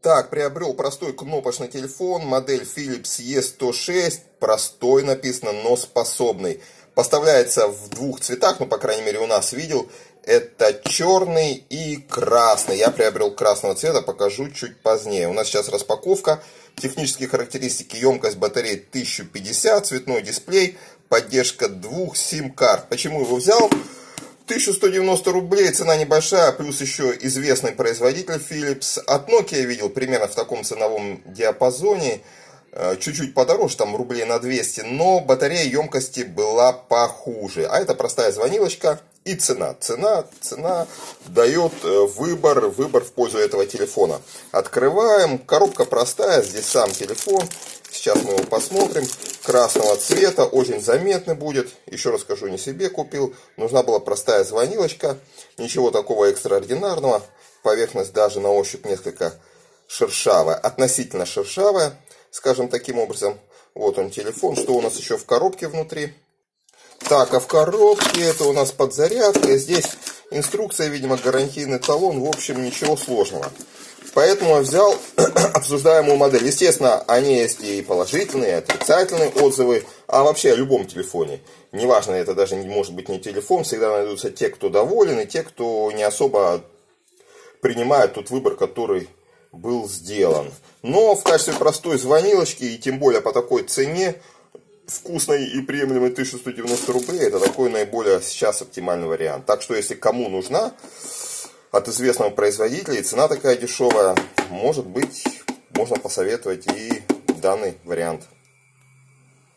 Так, приобрел простой кнопочный телефон, модель Philips E106, простой написано, но способный. Поставляется в двух цветах, ну, по крайней мере, у нас видел. Это черный и красный. Я приобрел красного цвета, покажу чуть позднее. У нас сейчас распаковка. Технические характеристики: емкость батареи 1050, цветной дисплей, поддержка 2 сим-карт. Почему его взял? 1190 рублей, цена небольшая, плюс еще известный производитель Philips. От Nokia я видел примерно в таком ценовом диапазоне. Чуть-чуть подороже, там рублей на 200, но батарея емкости была похуже. А это простая звонилочка и цена. Цена дает выбор в пользу этого телефона. Открываем, коробка простая, здесь сам телефон. Сейчас мы его посмотрим. Красного цвета, очень заметный будет. Еще раз скажу, не себе купил. Нужна была простая звонилочка. Ничего такого экстраординарного. Поверхность даже на ощупь несколько шершавая. Относительно шершавая, скажем таким образом. Вот он телефон. Что у нас еще в коробке внутри? Так, а в коробке это у нас подзарядка. Здесь инструкция, видимо, гарантийный талон. В общем, ничего сложного. Поэтому я взял обсуждаемую модель. Естественно, они есть и положительные, и отрицательные отзывы. А вообще о любом телефоне. Неважно, это даже не может быть не телефон. Всегда найдутся те, кто доволен, и те, кто не особо принимает тот выбор, который был сделан. Но в качестве простой звонилочки, и тем более по такой цене, вкусной и приемлемой 1190 рублей, это такой наиболее сейчас оптимальный вариант. Так что, если кому нужна от известного производителя, и цена такая дешевая, может быть, можно посоветовать и данный вариант.